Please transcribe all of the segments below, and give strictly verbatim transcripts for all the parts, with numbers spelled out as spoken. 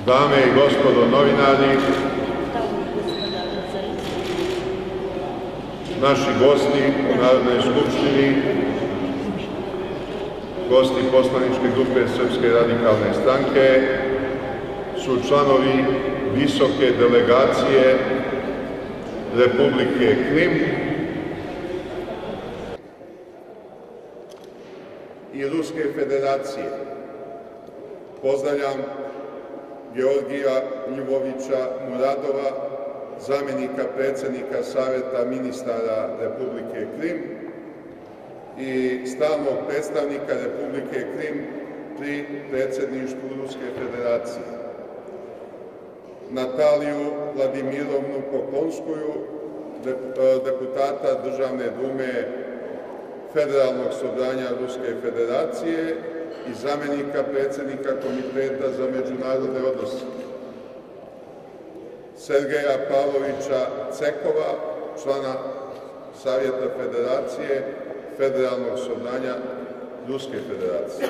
Dame i gospodo novinari, naši gosti u Narodnoj skupštini, gosti poslaničke grupe Srpske radikalne stranke, su članovi visoke delegacije Republike Krim i Ruske federacije. Pozdravljam Georgija Ljubovića Muradova, zamjenika predsjednika Saveta ministara Republike Krim i stalnog predstavnika Republike Krim pri predsjedništvu Ruske federacije. Nataliju Vladimirovnu Poklonskuju, deputata Državne dume Federalnog sobranja Ruske federacije i zamjenika predsjednika Komiteta za međunarodne odnose. Sergeja Pavlovića Cekova, člana Savjeta federacije Federalnog sobranja Ruske federacije.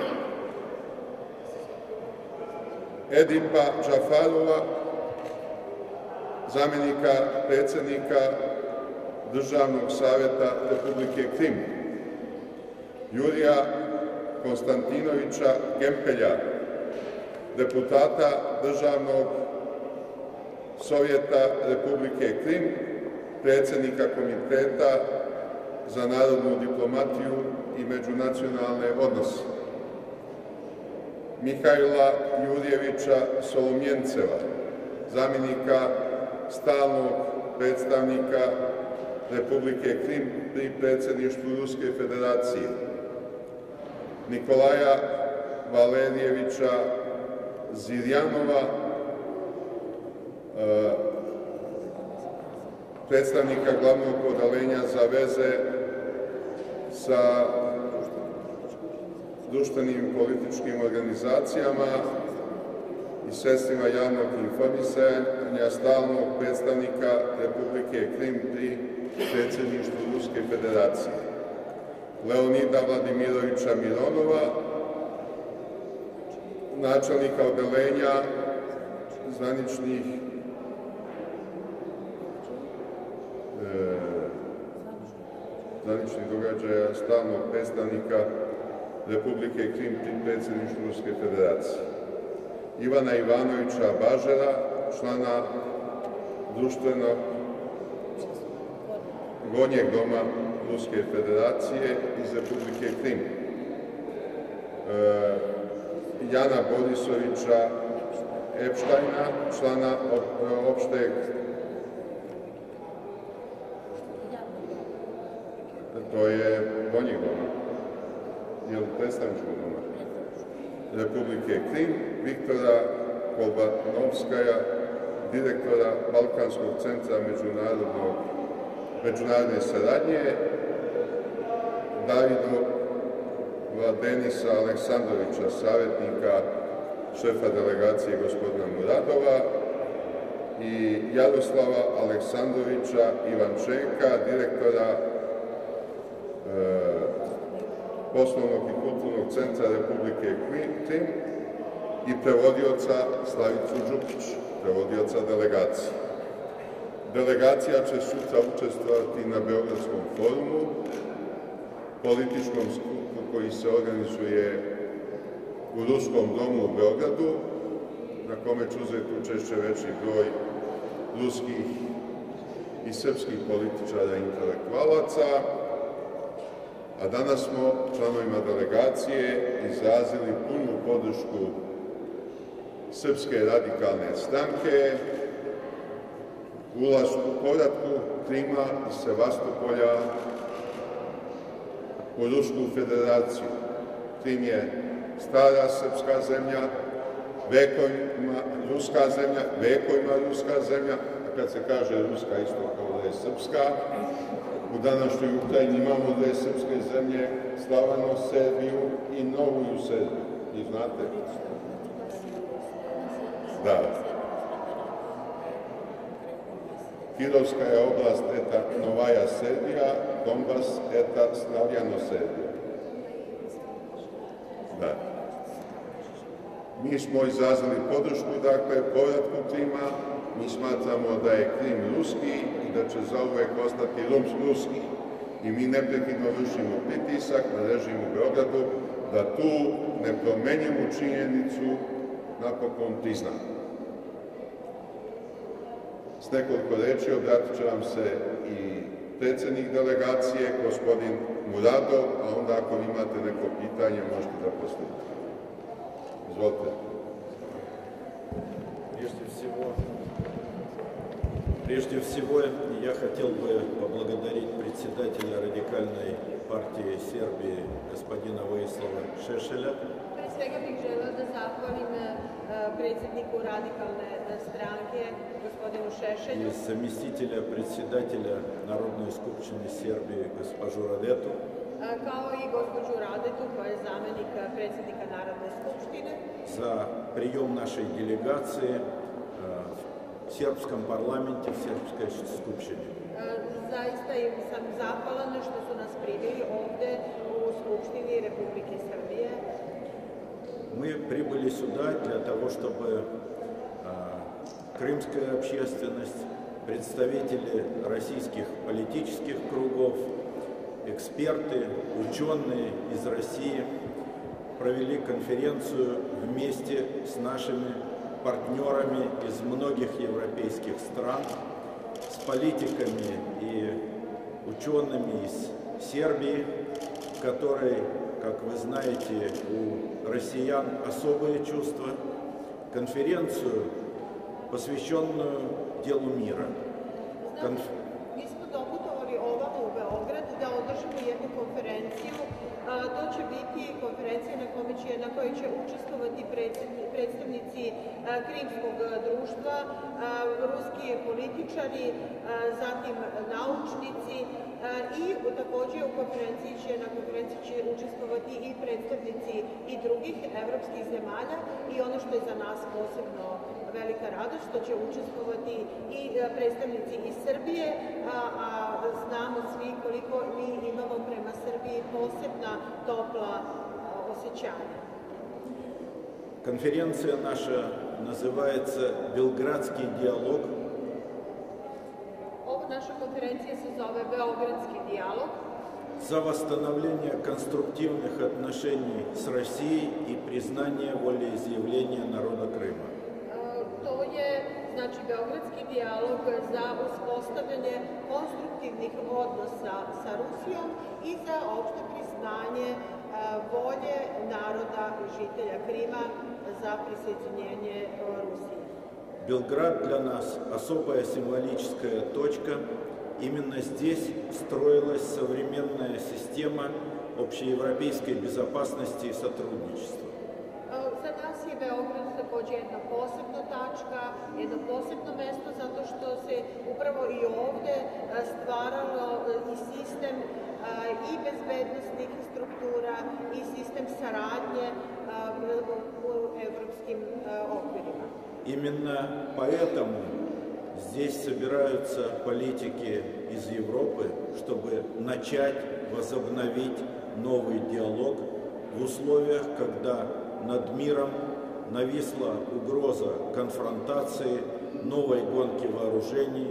Edipa Džafarova, zamjenika predsjednika Državnog savjeta Republike Krim. Jurija Konstantinovića Gempelja, deputata Državnog sovjeta Republike Krim, predsjednika Komiteta za narodnu diplomatiju i međunacionalne odnose. Mihajla Jurjevića Solomjenceva, zamjenika stalnog predstavnika Republike Krim pri predsjedništvu Ruske federacije. Nikolaja Valerijevića Zirjanova, predstavnika glavnog odeljenja za veze sa društvenim i političkim organizacijama i sredstvima javnog informisanja, stalnog predstavnika Republike Krim pri predsjedništvu Ruske federacije. Leonida Vladimirovića Mironova, načelnika odeljenja zvaničnih zvaničnih događaja stalnog predstavnika Republike Krim pri predsjedništvu Ruske federacije. Ivana Ivanovića Bažera, člana društvenog Gornjeg doma Ruske federacije iz Republike Krim. Jana Borisovića Epštajna, člana opšteg to je Gornjeg doma, ili predstavničkog doma Republike Krim. Viktora Kolbanovskaja, direktora Balkanskog centra međunarodne saradnje. Davida Denisa Aleksandrovića, savjetnika šefa delegacije gospodina Muradova i Jaroslava Aleksandrovića Ivančenka, direktora Poslovnog i kulturnog centra Republike Krim i prevodioca Slavicu Đukić, prevodioca delegacije. Delegacija će sutra učestvovati na Beogradskom forumu, političkom skupu koji se organizuje u Ruskom domu u Beogradu, na kome će uzeti učešće veći broj ruskih i srpskih političara i intelektualaca, a danas smo članovima delegacije izrazili punu podršku Srpske radikalne stranke ulasku, povratku Krima i Sevastopolja u Rusku federaciju. Krim je stara srpska zemlja, vekovima ruska zemlja, vekovima ruska zemlja, a kad se kaže ruska isto kao da je srpska, u današnjoj Ukrajini imamo dve srpske zemlje, Slavano Serbiju i Novu Serbiju. I znate? Da. Kirovska je oblast eta Novaja Serbija, Donbas eta Slavjano Serbija. Da. Mi Mi smo izrazili podršku, dakle, povratku Krima. Mi smatramo da je Krim ruski i da će zauvek ostati ruski. I mi neprekidno vršimo pritisak na režim u Beogradu da tu nepromenjivu činjenicu napokon prizna. S nekoliko reči obratit će vam se i predsednik delegacije, gospodin Muradov, a onda ako imate neko pitanje možete da postavite. Izvolite. Прежде всего, прежде всего, я хотел бы поблагодарить председателя радикальной партии Сербии господина Vojislava Šešelja. Pre svega bih želeo da zahvalim predsjedniku radikalne stranke, gospodinu Šešelju, И заместителя председателя Народной skupštine Сербии госпожу Радету. kao i gospođu Radetu, koja je zamenik predsjednika Narodne skupštine, За прием нашей делегации в сербском парламенте, в сербской skupštini. Zaista im sam zahvalna što su nas primili ovde u Skupštini Republike Srbije. Мы прибыли сюда для того, чтобы крымская общественность, представители российских политических кругов, эксперты, ученые из России провели конференцию вместе с нашими партнерами из многих европейских стран, с политиками и учеными из Сербии, которые, как вы знаете, у россиян особые чувства, конференцию, посвященную делу мира. Конф... Mi smo doputovali ovamo u Beograd da održimo jednu konferenciju. To će biti konferencija na, će, na kojoj će učestvovati predstavnici Krimskog društva, ruski političari, zatim naučnici i također u konferenciji će, na konferenciji će učestvovati i predstavnici i drugih evropskih zemalja i ono što je za nas posebno velika radost, što će učestvovati i predstavnici iz Srbije, a, a znamo svi koliko mi imamo prema Srbiji posebna topla osjećanja. Конференция наша называется «Белградский диалог». Ova naša konferencija se zove Beogradski dijalog. За восстановление конструктивных отношений с Россией и признание волеизъявления народа Крыма. To je, znači, Beogradski dijalog za uspostavljanje konstruktivnih odnosa sa Rusijom i za opšte priznanje volje naroda i žitelja Krima za prisjedinjenje Rusiji. Белград для нас особая символическая точка. Именно здесь строилась современная система общеевропейской безопасности и сотрудничества. Za nas je Beograd također jedna posebna tačka, jedno posebno mesto zato što se upravo i ovde stvaralo i sistem i bezbednostnih struktura i sistem saradnje u evropskim okvirima. Именно поэтому здесь собираются политики из Европы, чтобы начать возобновить новый диалог в условиях, когда над миром нависла угроза конфронтации, новой гонки вооружений.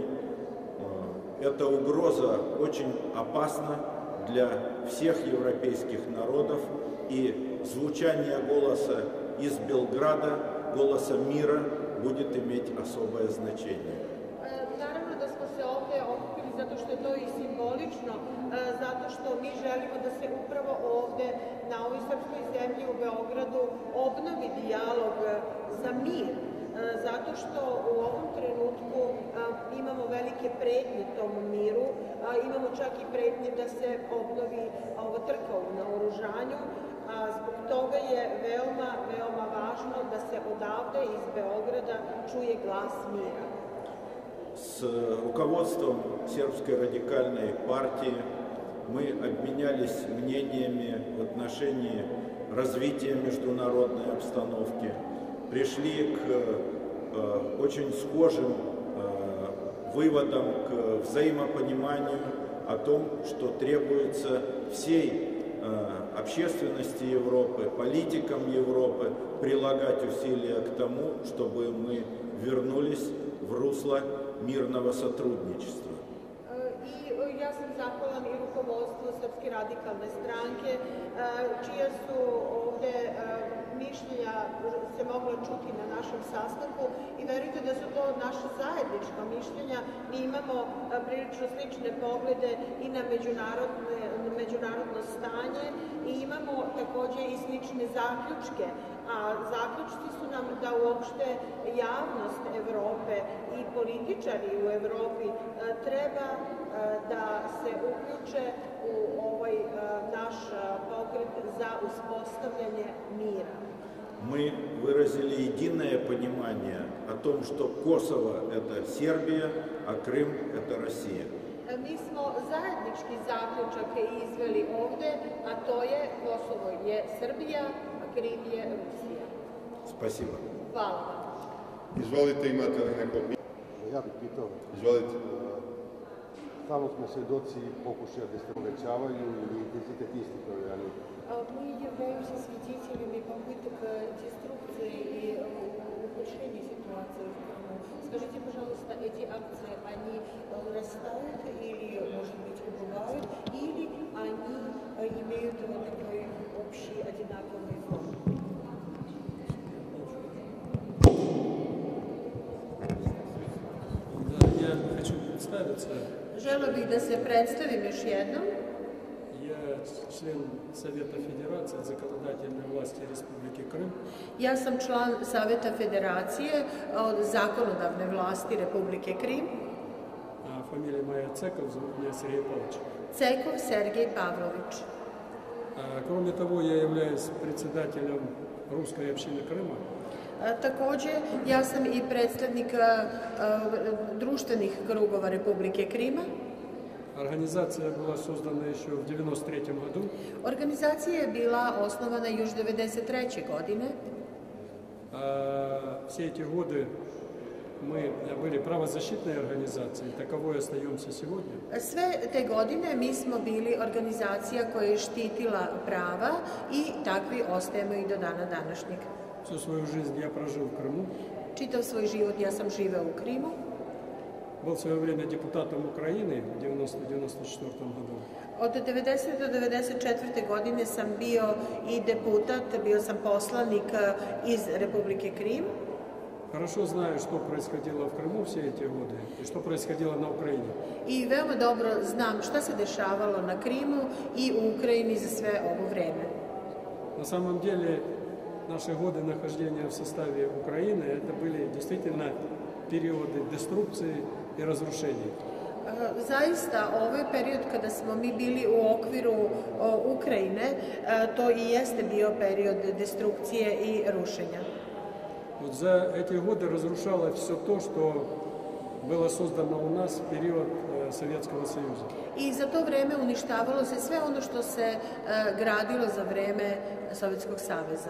Эта угроза очень опасна для всех европейских народов, и звучание голоса из Белграда, голоса мира, будет иметь особое значение. Naravno da smo se ovdje okupili zato što je to i simbolično, zato što mi želimo da se upravo ovdje na ovoj srpskoj zemlji u Beogradu obnovi dijalog za mir, zato što u ovom trenutku imamo velike pretnje tom miru, imamo čak i pretnje da se obnovi ova trka u naoružanju. A zbog toga je veoma, veoma važno da se odavde iz Beograda čuje glas mira. С руководством Сербской радикальной партии мы обменялись мнениями в отношении развития международной обстановки, пришли к очень схожим выводам, к взаимопониманию о том, что требуется всей общественности Европы, политикам Европы прилагать усилия к тому, чтобы мы вернулись в русло мирного сотрудничества. I ja sam zahvalan i rukovodstvu Srpske radikalne stranke, čija su ovde mišljenja se mogla čuti na našem sastanku i verujte da su to naše zajednička mišljenja. Mi imamo prilično slične poglede i na međunarodno stanje i imamo takođe i slične zaključke, a zaključci su nam da uopšte javnost Evrope i političari u Evropi treba da se uključe u ovaj naš pokret za uspostavljanje mira. Мы выразили единое понимание о том, что Косово – это Сербия, а Крым – это Россия. Mi smo zajednički zaključak izveli ovde, a to je Kosovo je Srbija, a Krim je Rusija. Спасибо. Hvala vam. Izvolite, imate li neko pitanje? Ja bih pitao. Izvolite. Stalno smo svjedoci pokušaja da se povećavaju ili intenzitet istih provedanja. Мы являемся свидетелями попыток деструкции и ухудшения ситуации в Крыму. Скажите, пожалуйста, эти акции, они растают или, может быть, убывают, или они имеют такой общий одинаковый фон? Да, я хочу представиться. Želeo bih da se predstavim još jednom. Я член Совета Федерации законодательной власти Республики Крым. Ja sam član Saveta Federacije od zakonodavne vlasti Republike Krim. А фамилия моя Цеков, зовут меня Сергей Павлович. Cekov Sergej Pavlović. А, кроме того, я являюсь председателем русской общины Крыма. Takođe, ja sam i predstavnik društvenih krugova Republike Krima. Организация была создана еще в девяносто третьем году. Organizacija je bila osnovana još devedeset treće godine. А, все эти годы мы были правозащитной организацией, таковой остаемся сегодня. Sve te godine mi smo bili organizacija koja je štitila prava i takvi ostajemo i do dana današnjeg. Всю свою жизнь я прожил в Крыму. Čitav svoj život ja sam živeo u Krimu. Был в свое время депутатом Украины в девяносто — девяносто четвёртом году. Od devedesete do devedeset četvrte godine sam bio i deputat, bio sam poslanik iz Republike Krim. Хорошо знаю, что происходило в Крыму все эти годы и что происходило на Украине. I veoma dobro znam šta se dešavalo na Krimu i u Ukrajini za sve ovo vreme. На самом деле, наши годы нахождения в составе Украины это были действительно периоды деструкции и разрушений. Zaista, ovo je period kada smo mi bili u okviru Ukrajine, to i jeste bio period destrukcije i rušenja. Вот за эти годы разрушалось все то, что было создано у нас в период Советского Союза. I za to vreme uništavalo se sve ono što se gradilo za vreme Sovjetskog saveza.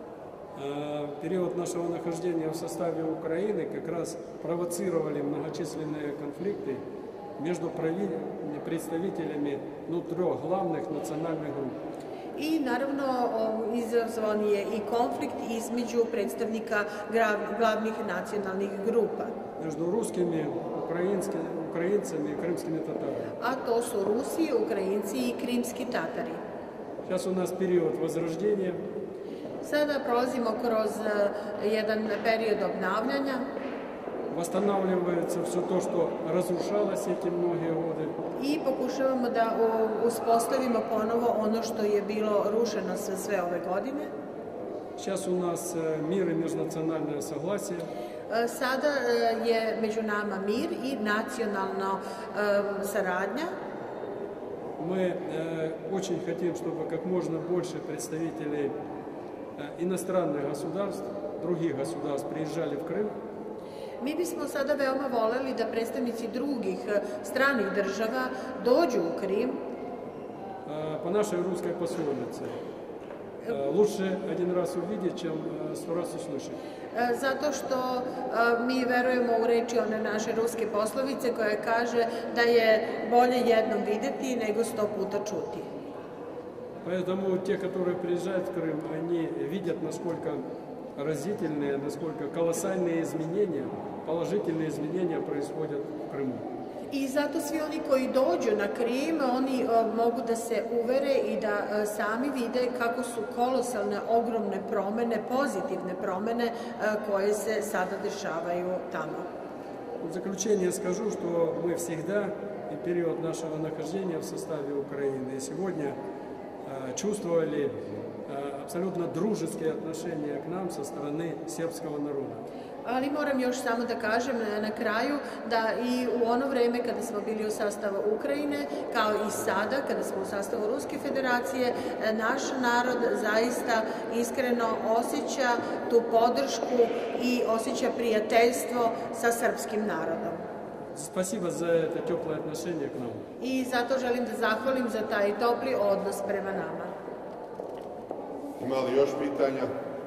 Период нашего нахождения в составе Украины как раз провоцировали многочисленные конфликты между представителями ну, трех главных национальных групп. I naravno izazvan je i konflikt između predstavnika glavnih nacionalnih grupa. Между русскими, украинцами и крымскими татарами. A to su Rusi, Ukrajinci i Krimski Tatari. Сейчас у нас период возрождения. Sada prolazimo kroz jedan period obnavljanja. Восстанавливается все то, что разрушалось эти многие годы. I pokušavamo da uspostavimo ponovo ono što je bilo rušeno sve, sve ove godine. Сейчас у нас мир и межнациональное согласие. Sada je među nama mir i nacionalna saradnja. Мы очень хотим, чтобы как можно больше представителей иностранных государств, других государств приезжали в Крым. Mi bismo sada veoma voleli da predstavnici drugih stranih država dođu u Krim. По нашей русской пословице. Лучше один раз увидеть, чем сто раз услышать. Zato što mi verujemo u reči one naše ruske poslovice koja kaže da je bolje jednom videti nego sto puta čuti. Поэтому те, которые приезжают в Крым, они видят, насколько разительные, насколько колоссальные изменения, положительные изменения происходят в Крыму. I zato svi oni koji dođu na Krim, oni uh, mogu da se uvere i da uh, sami vide kako su kolosalne, ogromne promene, pozitivne promene uh, koje se sada dešavaju tamo. В заключение скажу, что мы всегда, и период нашего нахождения в составе Украины, и сегодня э, чувствовали э, абсолютно дружеские отношения к нам со стороны сербского народа. Ali moram još samo da kažem na kraju da i u ono vreme kada smo bili u sastavu Ukrajine, kao i sada kada smo u sastavu Ruske federacije, naš narod zaista iskreno osjeća tu podršku i osjeća prijateljstvo sa srpskim narodom. Спасибо за это теплое отношение к нам. I zato želim da zahvalim za taj topli odnos prema nama. Ima li još pitanja?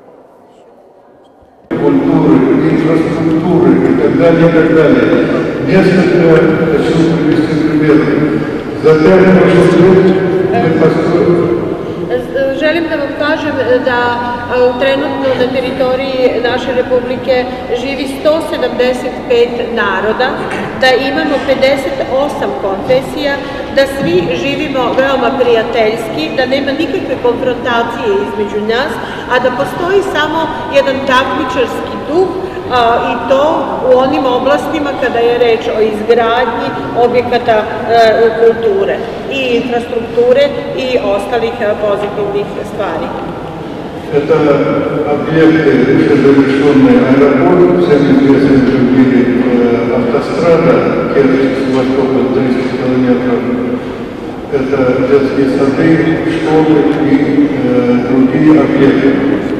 Культуры, инфраструктуры и так далее, и так далее. Несколько, хочу привести пример. За пять маршрутов мы построили. Želim da vam kažem da trenutno na teritoriji naše republike živi sto sedamdeset pet naroda, da imamo pedeset osam konfesija, da svi živimo veoma prijateljski, da nema nikakve konfrontacije između nas, a da postoji samo jedan takmičarski duh i to u onim oblastima kada je reč o izgradnji objekata kulture i infrastrukture i ostalih pozitivnih stvari. Это объекты, уже завершенный аэропорт, всем известный в мире автострада, Керчь с востока триста километров. Это детские сады, школы и э, другие объекты.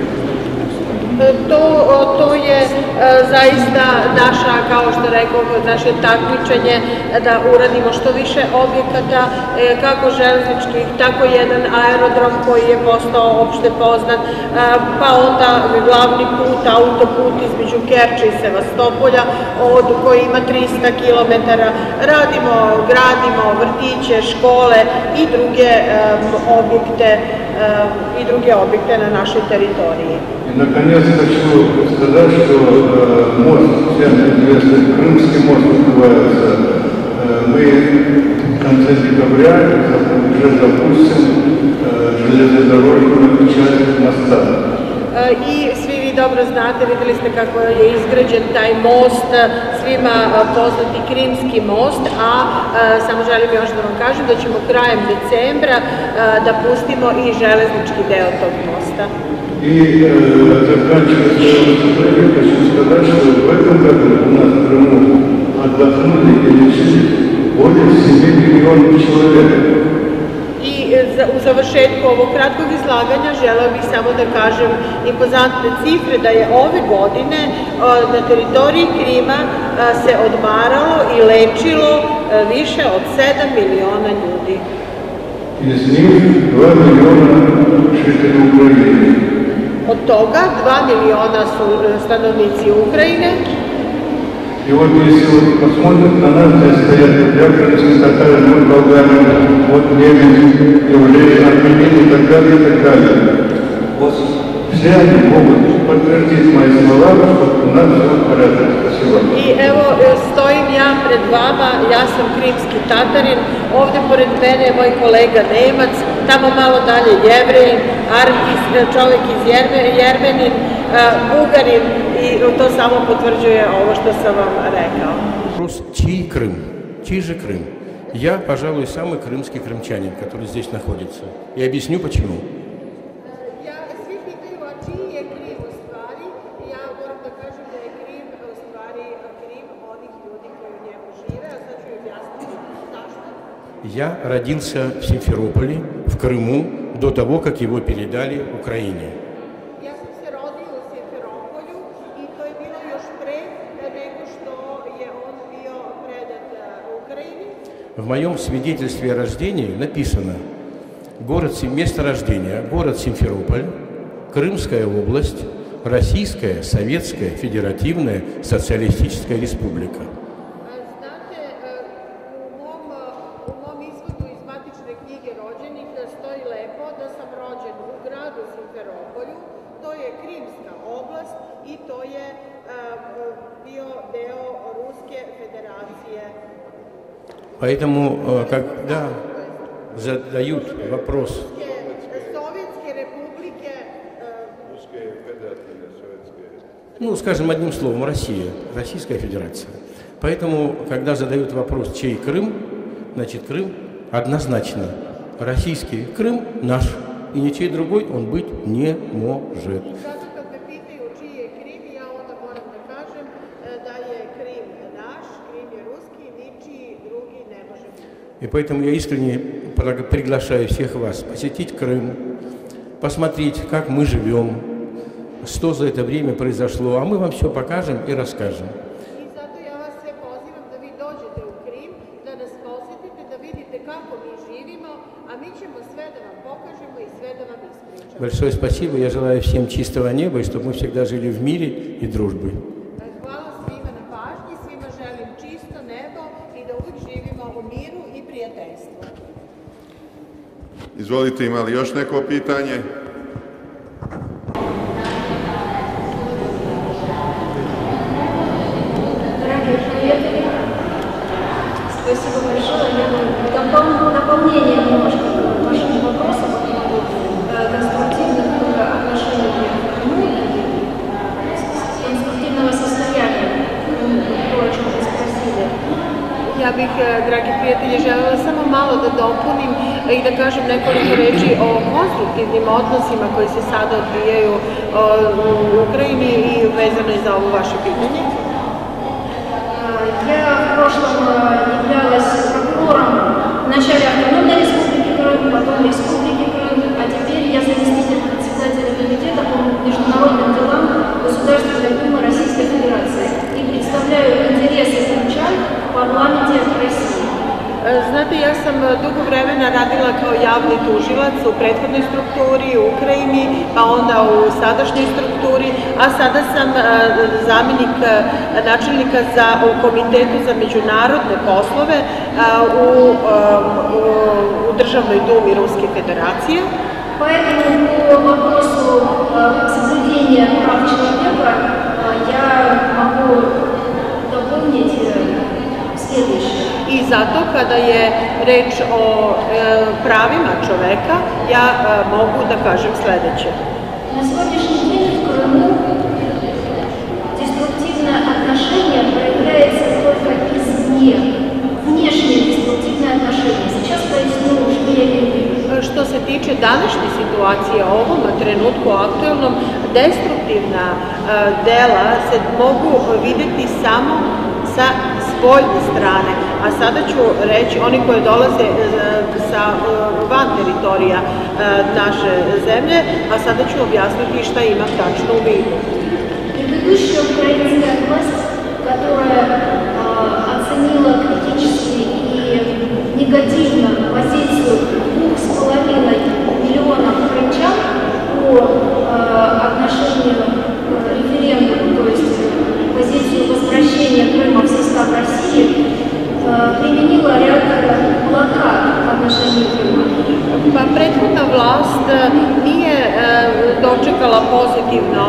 To, to je zaista naša, kao što rekao, naše takmičenje da uradimo što više objekata, kako železničkih, tako jedan aerodrom koji je postao opšte poznat, pa onda glavni put, autoput između Kerče i Sevastopolja, od koji ima trista kilometara. Radimo, gradimo vrtiće, škole i druge objekte i druge objekte na našoj teritoriji. И, наконец, хочу сказать, что э, мост, всем известный Крымский мост называется, э, мы в конце декабря уже запустим э, железнодорожную часть моста. I svi vi dobro znate, videli ste kako je izgrađen taj most, svima poznati Krimski most, a samo želim još da vam kažem da ćemo krajem decembra da pustimo i železnički deo tog mosta. И э, заканчивая свое выступление, хочу сказать, что в этом году у нас в Крыму отдохнули и лечились более семи миллионов человек. I u završetku ovog kratkog izlaganja želeo bih samo da kažem impozantne cifre da je ove godine na teritoriji Krima se odmaralo i lečilo više od sedam miliona ljudi. Iz njih dva miliona žitelji Ukrajine. Od toga dva miliona su stanovnici Ukrajine. И вот если вы посмотрите на нас, здесь стоят крымские татары, мы болгарин, вот немец, евреи, армянин и так далее, и так далее. Вот все они могут подтвердить мои слова, что у нас все в порядке. Спасибо. I evo, stojim ja pred vama, ja sam krimski Tatarin, ovde pored mene je moj kolega Nemac, tamo malo dalje Jevrej, čovjek iz Jermenin, Bugarin, i to samo potvrđuje ovo što sam vam rekao. Вопрос, чей Крым? Чей же Крым? Я, пожалуй, самый крымский крымчанин, который здесь находится. И объясню почему. Svi pitaju, a čiji je Krim u stvari? Ja moram da kažem da je Krim u stvari Krim onih ljudi koji u njemu žive, a sad ću objasniti zašto. Я родился в Симферополе, в Крыму, до того, как его передали Украине. Ja sam se rodio u Simferopolju i to je bilo još pre nego što je on bio predat Ukrajini. В моем свидетельстве о рождении написано город, место рождения, город Симферополь, Крымская область, Российская Советская Федеративная Социалистическая Республика. Znate, u mom, u mom izvodu iz matične knjige rođenih stoji lepo da bio deo Ruske federacije. Поэтому, когда задают вопрос... Советske republike... Ruske federativne sovetske... Ну, скажем одним словом, Россия, Российская Федерация. Поэтому, когда задают вопрос, чей Крым, значит, Крым однозначно российский Крым наш, и ничей другой он быть не может. И поэтому я искренне приглашаю всех вас посетить Крым, посмотреть, как мы живем, что за это время произошло, а мы вам все покажем и расскажем. Большое спасибо. Я желаю всем чистого неба, и чтобы мы всегда жили в мире и дружбе. Izvolite, ima li još neko pitanje? Спасибо большое. Я дополнение немножко к вашим вопросам по поводу конструктивных отношений к Крыму и конструктивного состояния, то, о чем вы спросили. Ja bih, dragi prijatelji, želela samo malo da dopunim i da kažem nekoliko reči o konstruktivnim odnosima koji se sada odvijaju u Ukrajini i vezano je za ovo vaše pitanje. Я в прошлом являлась прокурором вначале автономной республики Крым, потом республики Крым, а теперь я заместитель председателя комитета по международным делам Государственной Думы Российской Федерации и представляю интересы крымчан в парламенте России. Znate, ja sam dugo vremena radila kao javni tužilac u prethodnoj strukturi u Ukrajini, pa onda u sadašnjoj strukturi, a sada sam zamjenik načelnika za, u Komitetu za međunarodne poslove u, u, u Državnoj Dumi Ruske Federacije. Поэтому по вопросу соблюдения прав человека я могу дополнить следующее. I zato kada je reč o e, pravima čoveka, ja e, mogu da kažem sledeće. На сегодняшний день в Крыму деструктивное отношение проявляется только извне. Внешнее деструктивное отношение. Сейчас поясню, что я имею в виду. Što se tiče današnje situacije, ovom trenutku aktuelnom, destruktivna e, dela se mogu videti samo sa spoljne strane, a sada ću reći oni koji dolaze sa van teritorija naše zemlje, a sada ću objasniti šta imam tačno u vidu. Предыдущая украинская власть, которая оценила критически и негативно позицию двух с половиной миллионов крымчан по отношению к референдуму, то есть позицию возвращения Крыма в состав России, применила ряд блокад в отношении Крыма. Pa prethodna vlast nije dočekala pozitivno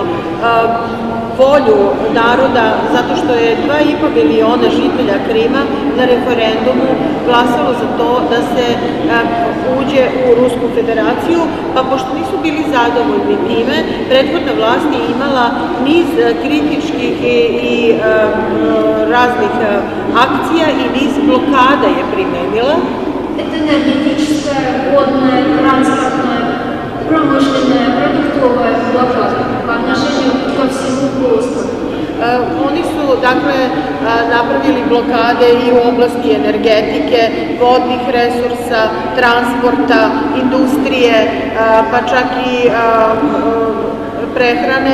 volju naroda zato što je dva i po miliona žitelja Krima na referendumu glasalo za to da se uđe u Rusku federaciju, pa pošto nisu bili zadovoljni time, prethodna vlast je imala niz kritičkih i, i raznih akcija i niz blokada je primenila. Это энергетическая, водная, транспортная, промышленная, продуктовая блокада по отношению ко всему полуострову. Oni su, dakle, napravili blokade i u oblasti energetike, vodnih resursa, transporta, industrije, pa čak i prehrane.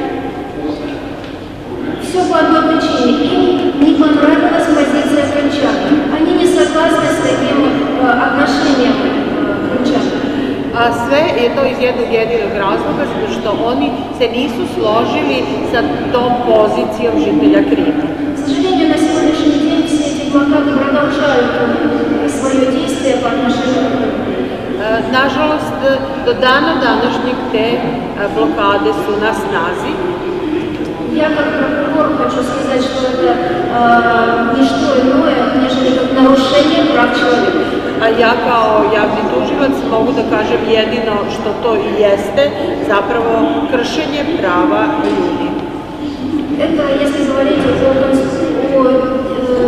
Все по одной причине. Им не понравилась позиция крымчан. Они не согласны с таким отношением крымчан. A sve je to iz jednog jedinog razloga, zato što oni se nisu složili sa tom pozicijom žitelja Krima. К сожалению, на сегодняшний день все эти блокады продолжают свое действие по отношению к Крыму. Nažalost, do dana današnjeg te blokade su na snazi. Я как прокурор хочу сказать, что это э, не что иное, нежели как нарушение прав человека. A ja kao javni tužilac mogu da kažem jedino što to i jeste, zapravo kršenje prava ljudi. Это, если говорить о, о, э,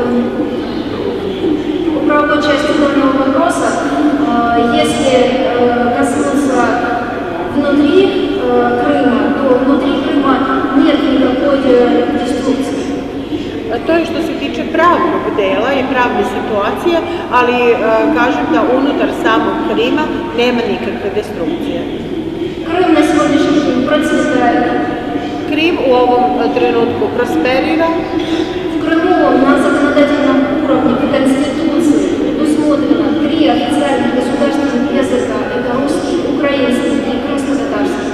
о правовой части данного вопроса, э, если э, коснуться внутри э, Крыма, то внутри Крыма нет никакой э, деструкции. To je što se tiče pravnog dela i pravne situacije, ali e, kažem da unutar samog Krima nema nikakve destrukcije. Крым на сегодняшний день процветает. Krim u ovom trenutku prosperira. В Крыму на законодательном уровне по Конституции предусмотрено три официальных государственных языка. Это русский, украинский и крымско-татарский.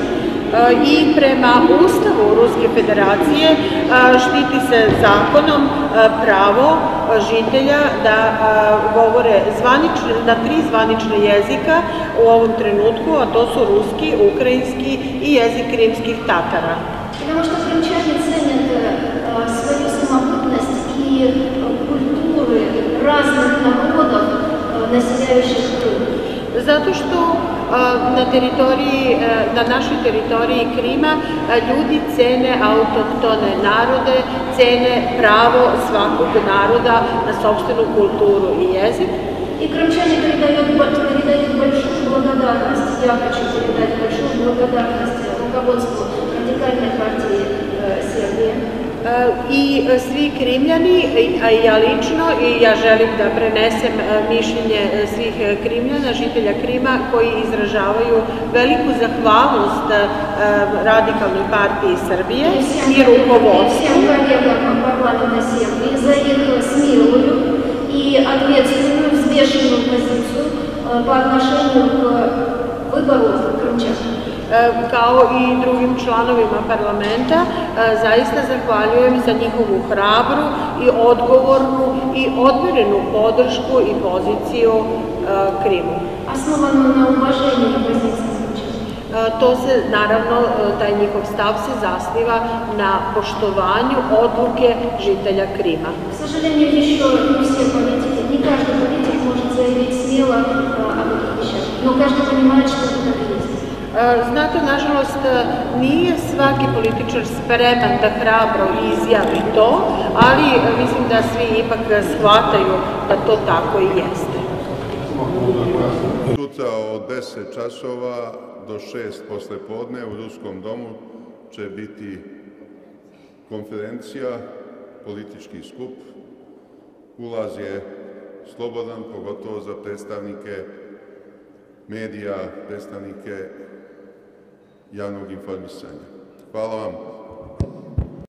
I prema Ustavu Ruske federacije štiti se zakonom pravo žitelja da govore zvanične, na tri zvanične jezika u ovom trenutku, a to su ruski, ukrajinski i jezik krimskih Tatara. Потому что крымчане ценят э, свою самобытность и культуры разных народов, э, населяющих Крым. Zato što na teritoriji, na našoj teritoriji Krima ljudi cene autohtone narode, cene pravo svakog naroda na sopstvenu kulturu i jezik. И крымчане передают, передают большую благодарность, я хочу передать большую благодарность руководству радикальной партии э, Сербии. I svi Krimljani, a i ja lično, i ja želim da prenesem mišljenje svih Krimljana, žitelja Krima, koji izražavaju veliku zahvalnost Radikalnoj partiji Srbije i rukovodstvu. Всем коллегам парламента Сербии за их смелую и ответственную, взвешенную позицию по отношению к выбору крымчан. Kao i drugim članovima parlamenta, zaista zahvaljujem za njihovu hrabru i odgovornu i odmerenu podršku i poziciju Krimu. Основано на уважении позиции крымчан. To se, naravno, taj njihov stav se zasniva na poštovanju odluke žitelja Krima. К сожалению, еще не все политики, не каждый политик может заявить смело об этих вещах, но каждый понимает, что это так и есть. Znate, nažalost, nije svaki političar spreman da hrabro izjavi to, ali mislim da svi ipak shvataju da to tako i jeste. Sutra od deset časova do šest posle podne u Ruskom domu će biti konferencija, politički skup. Ulaz je slobodan, pogotovo za predstavnike medija, predstavnike javnog informisanja. Hvala vam.